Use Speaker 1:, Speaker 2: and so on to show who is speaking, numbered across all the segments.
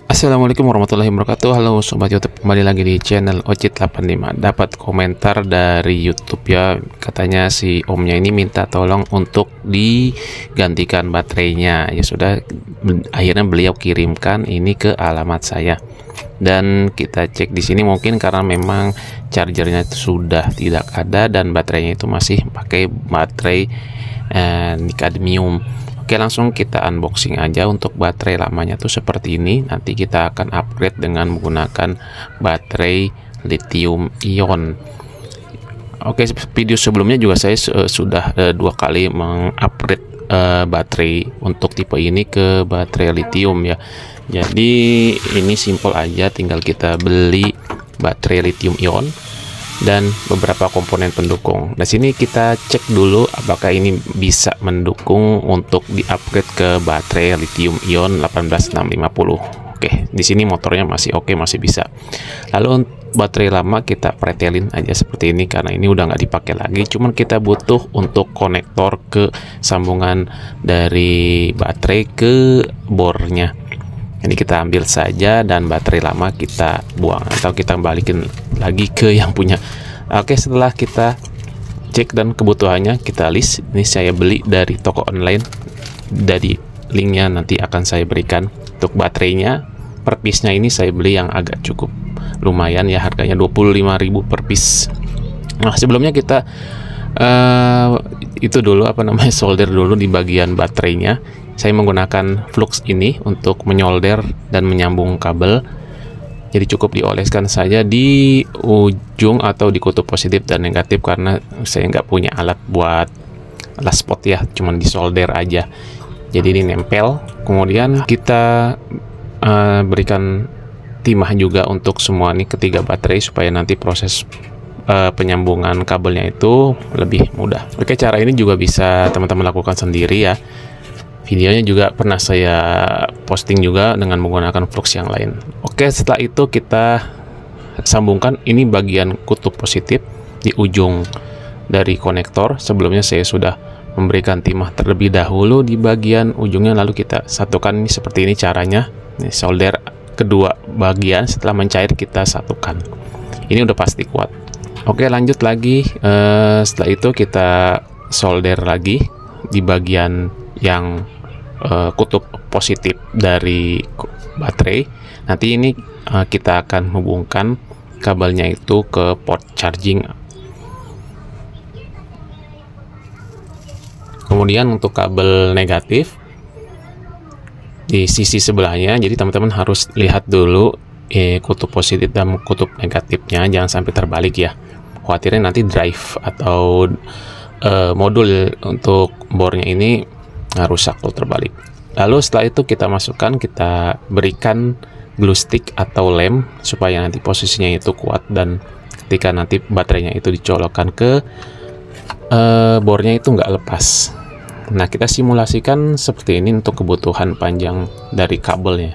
Speaker 1: Assalamualaikum warahmatullahi wabarakatuh. Halo sobat YouTube, kembali lagi di channel Ocit85. Dapat komentar dari YouTube ya, katanya si omnya ini minta tolong untuk digantikan baterainya. Ya sudah, akhirnya beliau kirimkan ini ke alamat saya. Dan kita cek di sini, mungkin karena memang chargernya itu sudah tidak ada dan baterainya itu masih pakai baterai nikadmium. Oke, langsung kita unboxing aja. Untuk baterai lamanya tuh seperti ini. Nanti kita akan upgrade dengan menggunakan baterai lithium ion. Oke, video sebelumnya juga saya sudah 2 kali mengupgrade baterai untuk tipe ini ke baterai lithium ya. Jadi ini simple aja, tinggal kita beli baterai lithium ion dan beberapa komponen pendukung. Nah, sini kita cek dulu apakah ini bisa mendukung untuk di-upgrade ke baterai lithium ion 18650. Oke, di sini motornya masih oke, masih bisa. Lalu baterai lama kita pretelin aja seperti ini karena ini udah nggak dipakai lagi. Cuman kita butuh untuk konektor ke sambungan dari baterai ke bornya. Ini kita ambil saja dan baterai lama kita buang atau kita balikin lagi ke yang punya. Oke, setelah kita cek dan kebutuhannya kita list. Ini saya beli dari toko online, dari linknya nanti akan saya berikan. Untuk baterainya per piece-nya ini saya beli yang agak cukup lumayan ya, harganya 25.000 per piece. Nah, sebelumnya kita itu dulu solder dulu di bagian baterainya. Saya menggunakan flux ini untuk menyolder dan menyambung kabel. Jadi cukup dioleskan saja di ujung atau di kutub positif dan negatif karena saya nggak punya alat buat last spot ya, cuman disolder aja. Jadi ini nempel. Kemudian kita berikan timah juga untuk semua nih ketiga baterai supaya nanti proses penyambungan kabelnya itu lebih mudah. Oke, cara ini juga bisa teman-teman lakukan sendiri ya. Videonya juga pernah saya posting juga dengan menggunakan flux yang lain. Oke, setelah itu kita sambungkan ini bagian kutub positif di ujung dari konektor. Sebelumnya saya sudah memberikan timah terlebih dahulu di bagian ujungnya, lalu kita satukan. Ini seperti ini caranya. Ini solder kedua bagian, setelah mencair kita satukan. Ini udah pasti kuat. Oke, lanjut lagi. Setelah itu kita solder lagi di bagian yang kutub positif dari baterai. Nanti ini kita akan hubungkan kabelnya itu ke port charging. Kemudian untuk kabel negatif di sisi sebelahnya, jadi teman-teman harus lihat dulu kutub positif dan kutub negatifnya, jangan sampai terbalik ya. Khawatirnya nanti drive atau modul untuk bornya ini rusak kalau terbalik. Lalu setelah itu kita masukkan, kita berikan glue stick atau lem supaya nanti posisinya itu kuat dan ketika nanti baterainya itu dicolokkan ke bornya itu nggak lepas. Nah, kita simulasikan seperti ini untuk kebutuhan panjang dari kabelnya.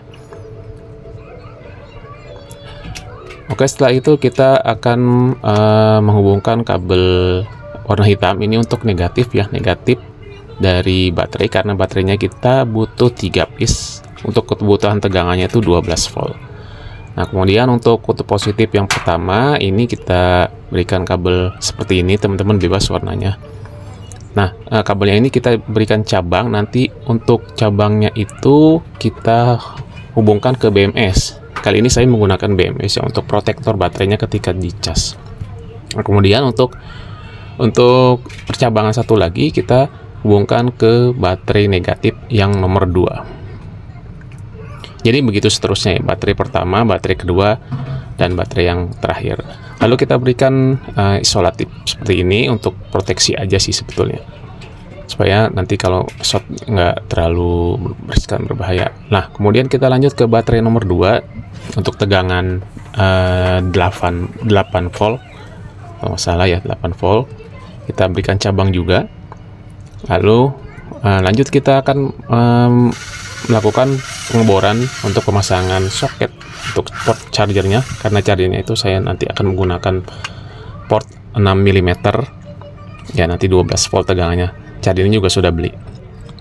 Speaker 1: Oke, setelah itu kita akan menghubungkan kabel warna hitam ini untuk negatif ya, negatif dari baterai karena baterainya kita butuh 3 piece. Untuk kebutuhan tegangannya itu 12 volt. Nah, kemudian untuk kutub positif yang pertama ini kita berikan kabel seperti ini, teman-teman bebas warnanya. Nah, kabelnya ini kita berikan cabang. Nanti untuk cabangnya itu kita hubungkan ke BMS. Kali ini saya menggunakan BMS ya untuk protektor baterainya ketika dicas. Nah, kemudian untuk percabangan satu lagi kita hubungkan ke baterai negatif yang nomor 2. Jadi begitu seterusnya ya, baterai pertama, baterai kedua, dan baterai yang terakhir. Lalu kita berikan isolatif seperti ini untuk proteksi aja sih sebetulnya, supaya nanti kalau short nggak terlalu berisiko berbahaya. Nah, kemudian kita lanjut ke baterai nomor 2 untuk tegangan 8 volt, kalau salah ya 8 volt. Kita berikan cabang juga. Lalu lanjut kita akan melakukan pengeboran untuk pemasangan soket untuk port chargernya, karena chargernya itu saya nanti akan menggunakan port 6 mm ya, nanti 12 volt tegangannya. Chargernya juga sudah beli.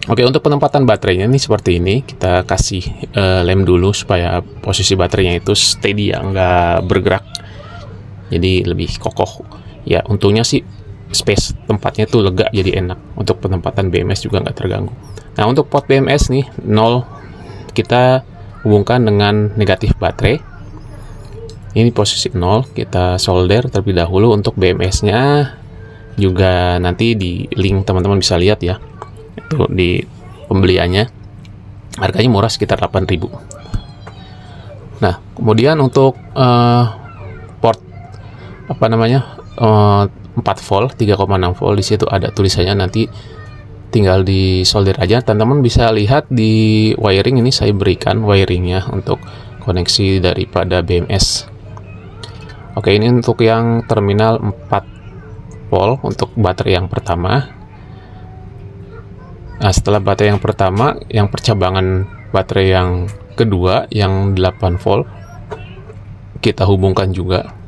Speaker 1: Oke, untuk penempatan baterainya ini seperti ini. Kita kasih lem dulu supaya posisi baterainya itu steady ya, nggak bergerak. Jadi lebih kokoh. Ya, untungnya sih space tempatnya tuh lega, jadi enak. Untuk penempatan BMS juga nggak terganggu. Nah, untuk port BMS nih 0 kita hubungkan dengan negatif baterai. Ini posisi 0, kita solder terlebih dahulu. Untuk BMS-nya juga nanti di link teman-teman bisa lihat ya. Itu di pembeliannya. Harganya murah, sekitar 8.000. Nah, kemudian untuk port 4 volt, 3,6 volt, di situ ada tulisannya, nanti tinggal di solder aja. Teman-teman bisa lihat di wiring ini, saya berikan wiringnya untuk koneksi daripada BMS. Oke, ini untuk yang terminal 4 volt untuk baterai yang pertama. Nah, setelah baterai yang pertama, yang percabangan baterai yang kedua yang 8 volt kita hubungkan juga.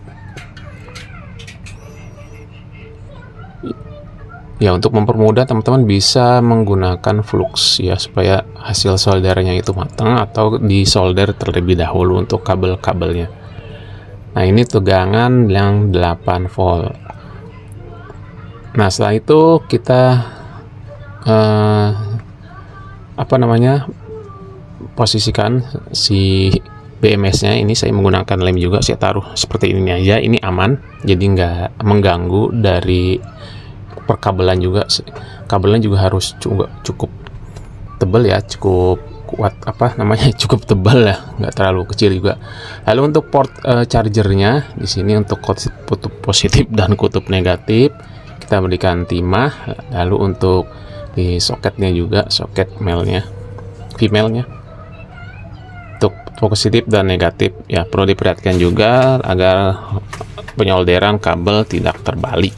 Speaker 1: Ya, untuk mempermudah teman-teman bisa menggunakan flux ya, supaya hasil soldernya itu matang, atau disolder terlebih dahulu untuk kabel-kabelnya. Nah, ini tegangan yang 8 volt. Nah, setelah itu kita posisikan si BMS-nya. Ini saya menggunakan lem juga, saya taruh seperti ini aja, ini aman, jadi nggak mengganggu dari perkabelan juga. Kabelnya juga harus cukup tebal ya, cukup kuat, cukup tebal ya, nggak terlalu kecil juga. Lalu untuk port chargernya di sini untuk kutub positif dan kutub negatif kita berikan timah. Lalu untuk di soketnya juga, soket female-nya untuk positif dan negatif ya, perlu diperhatikan juga agar penyolderan kabel tidak terbalik.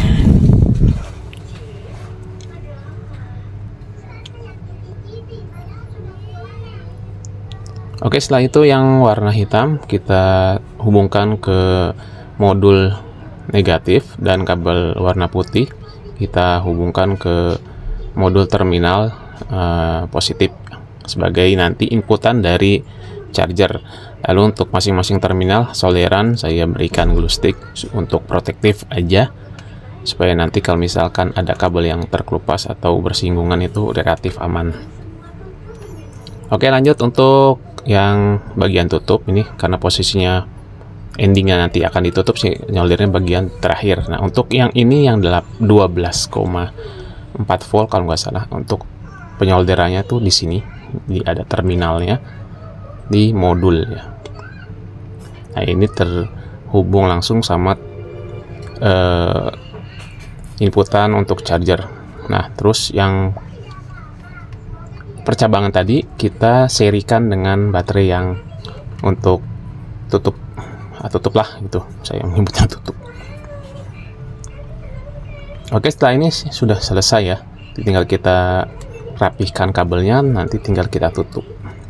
Speaker 1: Oke, setelah itu yang warna hitam kita hubungkan ke modul negatif, dan kabel warna putih kita hubungkan ke modul terminal positif sebagai nanti inputan dari charger. Lalu untuk masing-masing terminal solderan saya berikan glue stick untuk protektif aja, supaya nanti kalau misalkan ada kabel yang terkelupas atau bersinggungan itu relatif aman. Oke, lanjut untuk yang bagian tutup ini, karena posisinya endingnya nanti akan ditutup sih, nyoldernya bagian terakhir. Nah, untuk yang ini yang 12,4 volt kalau nggak salah, untuk penyolderannya tuh di sini, ada terminalnya di modul ya. Nah, ini terhubung langsung sama inputan untuk charger. Nah, terus yang percabangan tadi kita serikan dengan baterai yang untuk tutup lah gitu, saya menyebutnya tutup. Oke, setelah ini sudah selesai ya, tinggal kita rapihkan kabelnya, nanti tinggal kita tutup.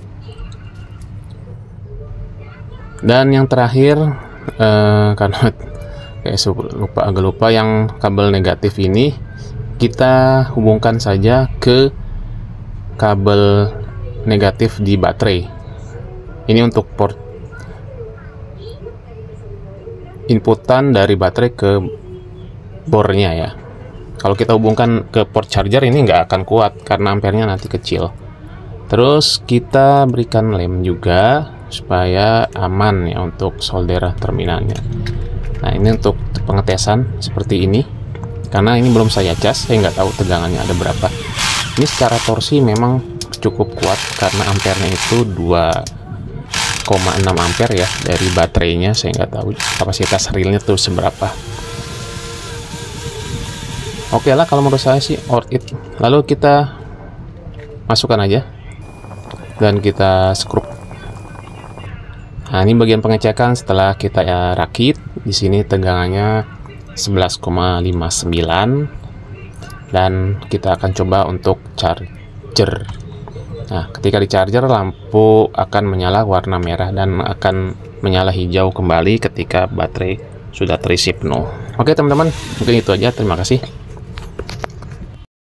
Speaker 1: Dan yang terakhir karena agak lupa yang kabel negatif ini kita hubungkan saja ke kabel negatif di baterai. Ini untuk port inputan dari baterai ke bornya ya. Kalau kita hubungkan ke port charger ini nggak akan kuat karena ampernya nanti kecil. Terus kita berikan lem juga supaya aman ya untuk solder terminalnya. Nah, ini untuk pengetesan seperti ini, karena ini belum saya cas, saya nggak tahu tegangannya ada berapa. Ini secara torsi memang cukup kuat karena ampernya itu 2,6 ampere ya dari baterainya. Saya nggak tahu kapasitas realnya tuh seberapa. Oke lah, kalau menurut saya sih worth it. Lalu kita masukkan aja dan kita skrup. Nah, ini bagian pengecekan setelah kita rakit. Di sini tegangannya 11,59. Dan kita akan coba untuk charger. Nah, ketika di charger, lampu akan menyala warna merah dan akan menyala hijau kembali ketika baterai sudah terisi penuh. Oke teman-teman, mungkin itu aja. Terima kasih.